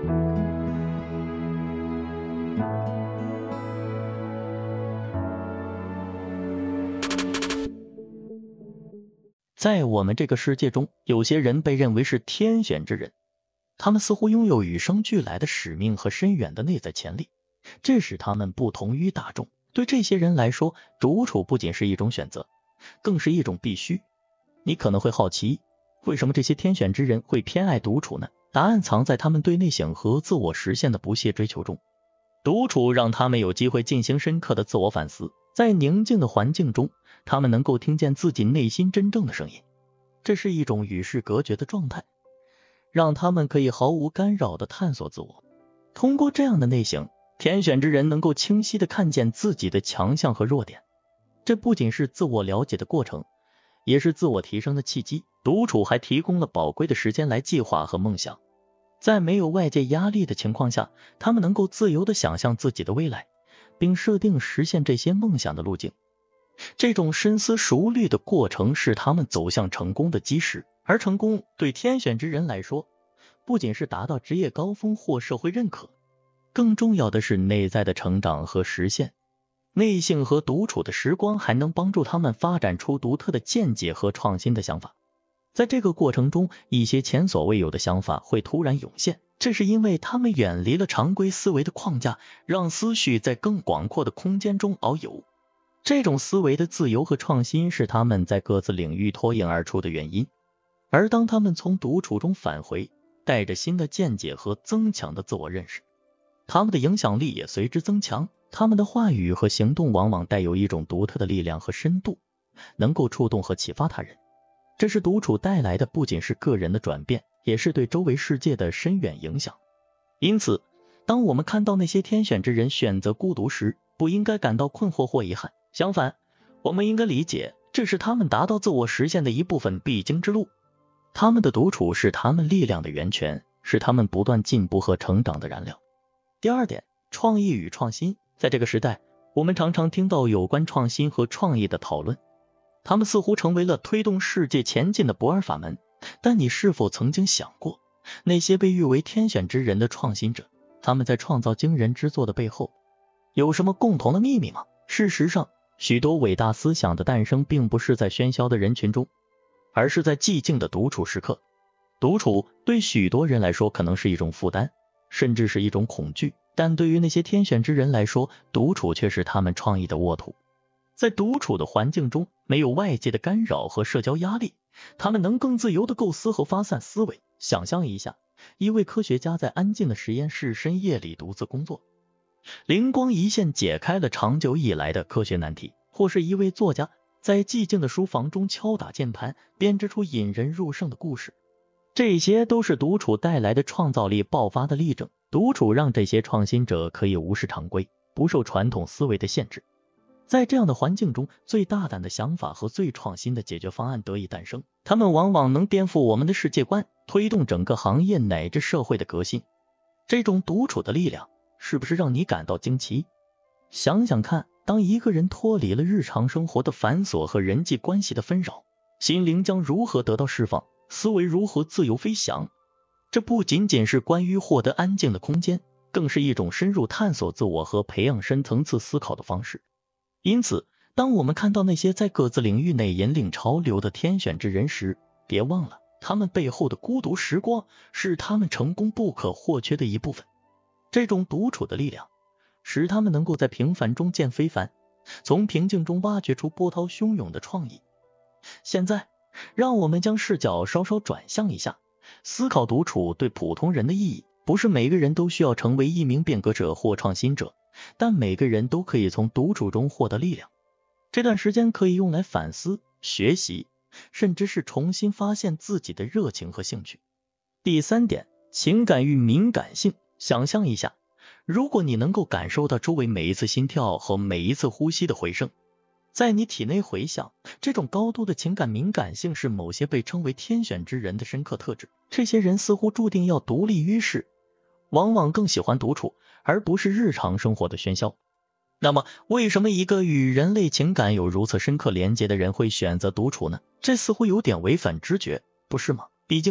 在我们这个世界中，有些人被认为是天选之人，他们似乎拥有与生俱来的使命和深远的内在潜力，这使他们不同于大众。对这些人来说，独处不仅是一种选择，更是一种必须。你可能会好奇，为什么这些天选之人会偏爱独处呢？答案藏在他们对内省和自我实现的不懈追求中。独处让他们有机会进行深刻的自我反思，在宁静的环境中，他们能够听见自己内心真正的声音，这是一种与世隔绝的状态，让他们可以毫无干扰地探索自我。通过这样的内省，天选之人能够清晰地看见自己的强项和弱点，这不仅是自我了解的过程，也是自我提升的契机。独处还提供了宝贵的时间来计划和梦想，在没有外界压力的情况下，他们能够自由地想象自己的未来，并设定实现这些梦想的路径。这种深思熟虑的过程是他们走向成功的基石，而成功对天选之人来说，不仅是达到职业高峰或社会认可，更重要的是内在的成长和实现。内省和独处的时光还能帮助他们发展出独特的见解和创新的想法。在这个过程中，一些前所未有的想法会突然涌现，这是因为他们远离了常规思维的框架，让思绪在更广阔的空间中遨游。这种思维的自由和创新是他们在各自领域脱颖而出的原因。而当他们从独处中返回，带着新的见解和增强的自我认识，他们的影响力也随之增强。他们的话语和行动往往带有一种独特的力量和深度，能够触动和启发他人。这是独处带来的不仅是个人的转变，也是对周围世界的深远影响。因此，当我们看到那些天选之人选择孤独时，不应该感到困惑或遗憾。相反，我们应该理解，这是他们达到自我实现的一部分必经之路。他们的独处是他们力量的源泉，是他们不断进步和成长的燃料。第二点，创意与创新。在这个时代，我们常常听到有关创新和创意的讨论，他们似乎成为了推动世界前进的不二法门。但你是否曾经想过，那些被誉为天选之人的创新者，他们在创造惊人之作的背后，有什么共同的秘密吗？事实上，许多伟大思想的诞生并不是在喧嚣的人群中，而是在寂静的独处时刻。独处对许多人来说可能是一种负担，甚至是一种恐惧，但对于那些天选之人来说，独处却是他们创意的沃土。在独处的环境中，没有外界的干扰和社交压力，他们能更自由地构思和发散思维。想象一下，一位科学家在安静的实验室深夜里独自工作，灵光一现解开了长久以来的科学难题，或是一位作家在寂静的书房中敲打键盘，编织出引人入胜的故事。这些都是独处带来的创造力爆发的例证。独处让这些创新者可以无视常规，不受传统思维的限制。在这样的环境中，最大胆的想法和最创新的解决方案得以诞生，他们往往能颠覆我们的世界观，推动整个行业乃至社会的革新。这种独处的力量是不是让你感到惊奇？想想看，当一个人脱离了日常生活的繁琐和人际关系的纷扰，心灵将如何得到释放，思维如何自由飞翔。这不仅仅是关于获得安静的空间，更是一种深入探索自我和培养深层次思考的方式。因此，当我们看到那些在各自领域内引领潮流的天选之人时，别忘了，他们背后的孤独时光是他们成功不可或缺的一部分。这种独处的力量，使他们能够在平凡中见非凡，从平静中挖掘出波涛汹涌的创意。现在，让我们将视角稍稍转向一下，思考独处对普通人的意义。不是每个人都需要成为一名变革者或创新者，但每个人都可以从独处中获得力量。这段时间可以用来反思、学习，甚至是重新发现自己的热情和兴趣。第三点，情感与敏感性。想象一下，如果你能够感受到周围每一次心跳和每一次呼吸的回声，在你体内回响，这种高度的情感敏感性是某些被称为天选之人的深刻特质。这些人似乎注定要独立于世，往往更喜欢独处，而不是日常生活的喧嚣。那么，为什么一个与人类情感有如此深刻连结的人会选择独处呢？这似乎有点违反直觉，不是吗？毕竟，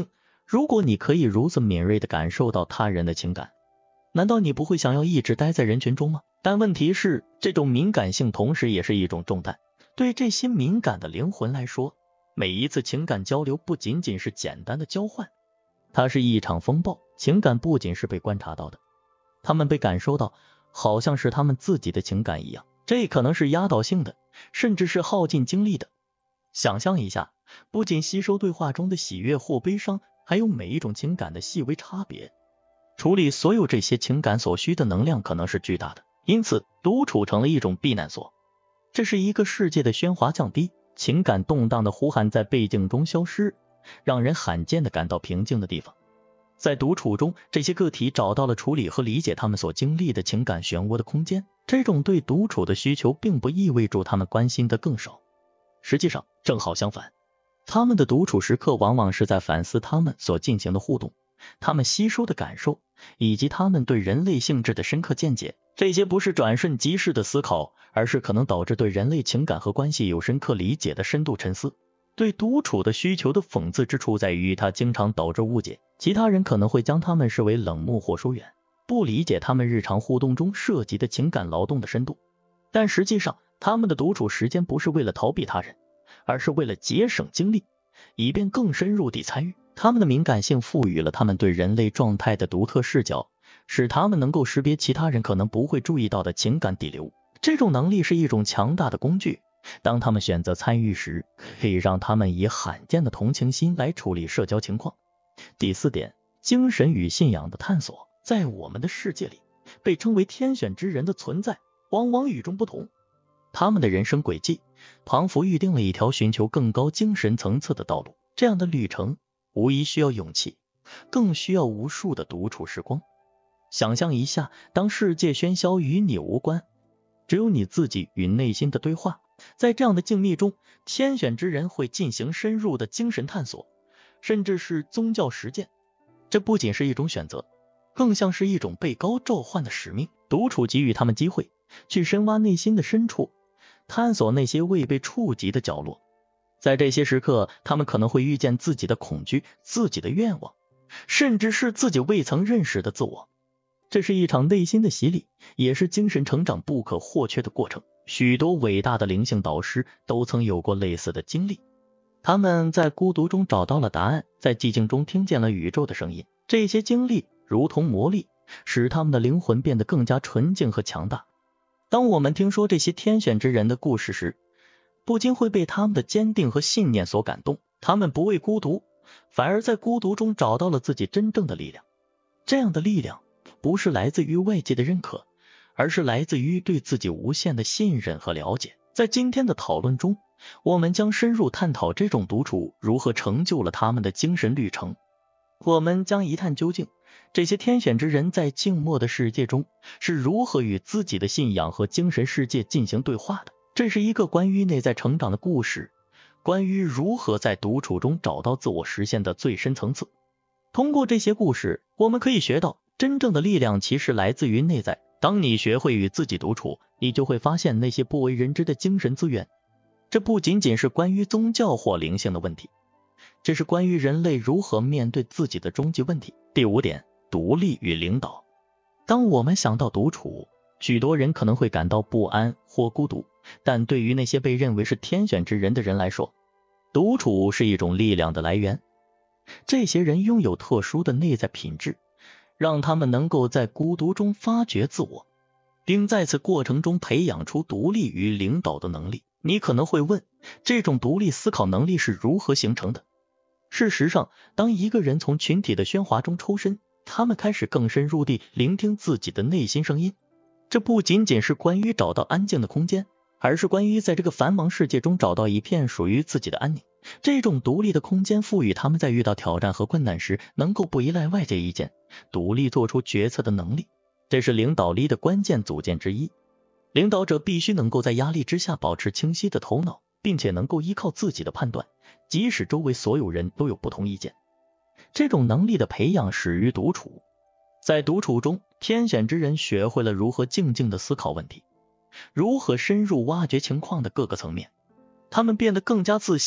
如果你可以如此敏锐地感受到他人的情感，难道你不会想要一直待在人群中吗？但问题是，这种敏感性同时也是一种重担。对这些敏感的灵魂来说，每一次情感交流不仅仅是简单的交换，它是一场风暴。情感不仅是被观察到的，他们被感受到，好像是他们自己的情感一样。这可能是压倒性的，甚至是耗尽精力的。想象一下，不仅吸收对话中的喜悦或悲伤，还有每一种情感的细微差别。处理所有这些情感所需的能量可能是巨大的，因此独处成了一种避难所。这是一个世界的喧哗降低，情感动荡的呼喊在背景中消失，让人罕见地感到平静的地方。在独处中，这些个体找到了处理和理解他们所经历的情感漩涡的空间。这种对独处的需求并不意味着他们关心的更少，实际上正好相反，他们的独处时刻往往是在反思他们所进行的互动，他们吸收的感受，以及他们对人类性质的深刻见解。这些不是转瞬即逝的思考，而是可能导致对人类情感和关系有深刻理解的深度沉思。对独处的需求的讽刺之处在于，它经常导致误解，其他人可能会将他们视为冷漠或疏远，不理解他们日常互动中涉及的情感劳动的深度。但实际上，他们的独处时间不是为了逃避他人，而是为了节省精力，以便更深入地参与。他们的敏感性赋予了他们对人类状态的独特视角，使他们能够识别其他人可能不会注意到的情感底流。这种能力是一种强大的工具，当他们选择参与时，可以让他们以罕见的同情心来处理社交情况。第四点，精神与信仰的探索。在我们的世界里，被称为天选之人的存在往往与众不同。他们的人生轨迹仿佛预定了一条寻求更高精神层次的道路。这样的旅程无疑需要勇气，更需要无数的独处时光。想象一下，当世界喧嚣与你无关，只有你自己与内心的对话。在这样的静谧中，天选之人会进行深入的精神探索，甚至是宗教实践。这不仅是一种选择，更像是一种被高召唤的使命。独处给予他们机会，去深挖内心的深处，探索那些未被触及的角落。在这些时刻，他们可能会遇见自己的恐惧、自己的愿望，甚至是自己未曾认识的自我。这是一场内心的洗礼，也是精神成长不可或缺的过程。许多伟大的灵性导师都曾有过类似的经历，他们在孤独中找到了答案，在寂静中听见了宇宙的声音。这些经历如同魔力，使他们的灵魂变得更加纯净和强大。当我们听说这些天选之人的故事时，不禁会被他们的坚定和信念所感动。他们不畏孤独，反而在孤独中找到了自己真正的力量。这样的力量不是来自于外界的认可，而是来自于对自己无限的信任和了解。在今天的讨论中，我们将深入探讨这种独处如何成就了他们的精神旅程。我们将一探究竟，这些天选之人在静默的世界中是如何与自己的信仰和精神世界进行对话的。这是一个关于内在成长的故事，关于如何在独处中找到自我实现的最深层次。通过这些故事，我们可以学到，真正的力量其实来自于内在。当你学会与自己独处，你就会发现那些不为人知的精神资源。这不仅仅是关于宗教或灵性的问题，这是关于人类如何面对自己的终极问题。第五点，独立与领导。当我们想到独处，许多人可能会感到不安或孤独，但对于那些被认为是天选之人的人来说，独处是一种力量的来源。这些人拥有特殊的内在品质，让他们能够在孤独中发掘自我，并在此过程中培养出独立与领导的能力。你可能会问，这种独立思考能力是如何形成的？事实上，当一个人从群体的喧哗中抽身，他们开始更深入地聆听自己的内心声音。这不仅仅是关于找到安静的空间，而是关于在这个繁忙世界中找到一片属于自己的安宁。这种独立的空间赋予他们在遇到挑战和困难时，能够不依赖外界意见，独立做出决策的能力。这是领导力的关键组件之一。领导者必须能够在压力之下保持清晰的头脑，并且能够依靠自己的判断，即使周围所有人都有不同意见。这种能力的培养始于独处。在独处中，天选之人学会了如何静静地思考问题，如何深入挖掘情况的各个层面。他们变得更加自信，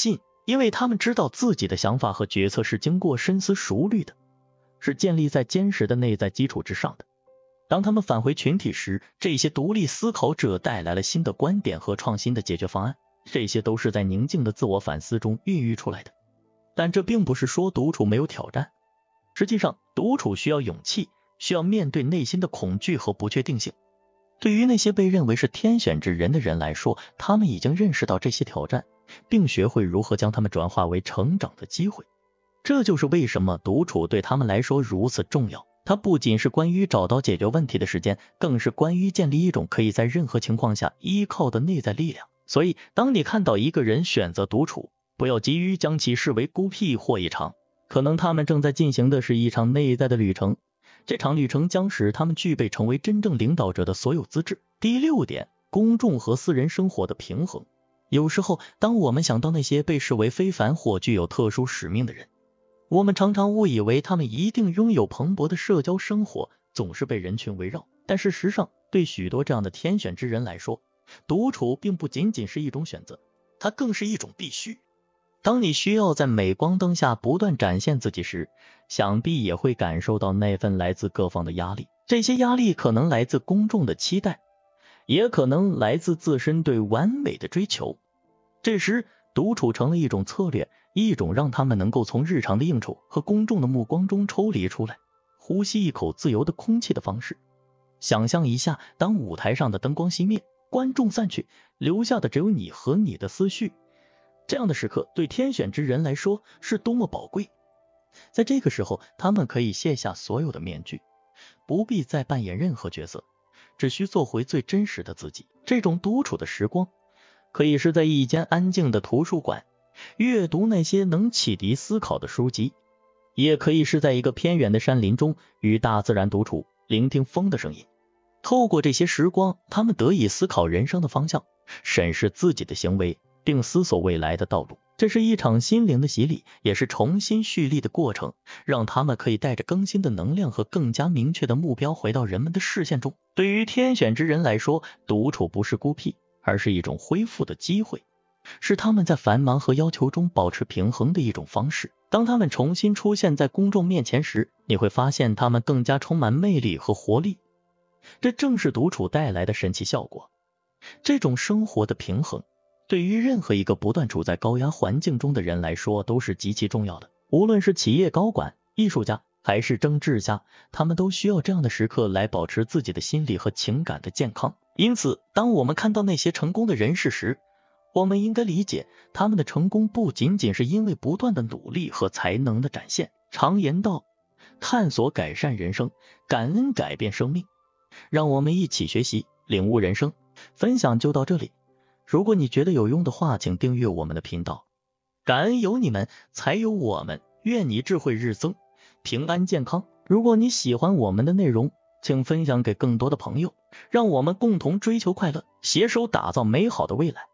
因为他们知道自己的想法和决策是经过深思熟虑的，是建立在坚实的内在基础之上的。当他们返回群体时，这些独立思考者带来了新的观点和创新的解决方案，这些都是在宁静的自我反思中孕育出来的。但这并不是说独处没有挑战，实际上独处需要勇气，需要面对内心的恐惧和不确定性。对于那些被认为是天选之人的人来说，他们已经认识到这些挑战，并学会如何将它们转化为成长的机会。这就是为什么独处对他们来说如此重要。它不仅是关于找到解决问题的时间，更是关于建立一种可以在任何情况下依靠的内在力量。所以，当你看到一个人选择独处，不要急于将其视为孤僻或异常，可能他们正在进行的是一场内在的旅程。这场旅程将使他们具备成为真正领导者的所有资质。第6点，公众和私人生活的平衡。有时候，当我们想到那些被视为非凡或具有特殊使命的人，我们常常误以为他们一定拥有蓬勃的社交生活，总是被人群围绕。但事实上，对许多这样的天选之人来说，独处并不仅仅是一种选择，它更是一种必须。当你需要在镁光灯下不断展现自己时，想必也会感受到那份来自各方的压力。这些压力可能来自公众的期待，也可能来自自身对完美的追求。这时，独处成了一种策略，一种让他们能够从日常的应酬和公众的目光中抽离出来，呼吸一口自由的空气的方式。想象一下，当舞台上的灯光熄灭，观众散去，留下的只有你和你的思绪。这样的时刻对天选之人来说是多么宝贵。在这个时候，他们可以卸下所有的面具，不必再扮演任何角色，只需做回最真实的自己。这种独处的时光，可以是在一间安静的图书馆，阅读那些能启迪思考的书籍，也可以是在一个偏远的山林中，与大自然独处，聆听风的声音。透过这些时光，他们得以思考人生的方向，审视自己的行为，并思索未来的道路。这是一场心灵的洗礼，也是重新蓄力的过程，让他们可以带着更新的能量和更加明确的目标回到人们的视线中。对于天选之人来说，独处不是孤僻，而是一种恢复的机会，是他们在繁忙和要求中保持平衡的一种方式。当他们重新出现在公众面前时，你会发现他们更加充满魅力和活力。这正是独处带来的神奇效果。这种生活的平衡，对于任何一个不断处在高压环境中的人来说都是极其重要的。无论是企业高管、艺术家还是政治家，他们都需要这样的时刻来保持自己的心理和情感的健康。因此，当我们看到那些成功的人士时，我们应该理解他们的成功不仅仅是因为不断的努力和才能的展现。常言道，探索改善人生，感恩改变生命。让我们一起学习，领悟人生。分享就到这里，如果你觉得有用的话，请订阅我们的频道。感恩有你们，才有我们。愿你智慧日增，平安健康。如果你喜欢我们的内容，请分享给更多的朋友，让我们共同追求快乐，携手打造美好的未来。